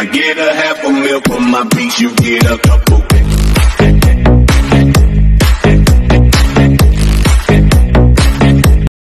I get a half a meal for my beats, you get a couple.